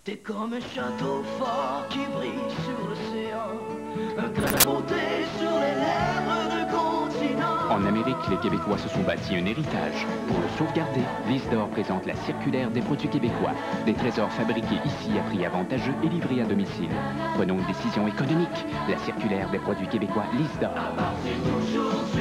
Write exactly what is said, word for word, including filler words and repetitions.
T'es comme un château fort qui brille sur l'océan, un grain de beauté sur les lèvres d'un continent. En Amérique, les Québécois se sont bâtis un héritage. Pour le sauvegarder, Lisdor présente la circulaire des produits québécois. Des trésors fabriqués ici à prix avantageux et livrés à domicile. Prenons une décision économique. La circulaire des produits québécois Lisdor. C'est toujours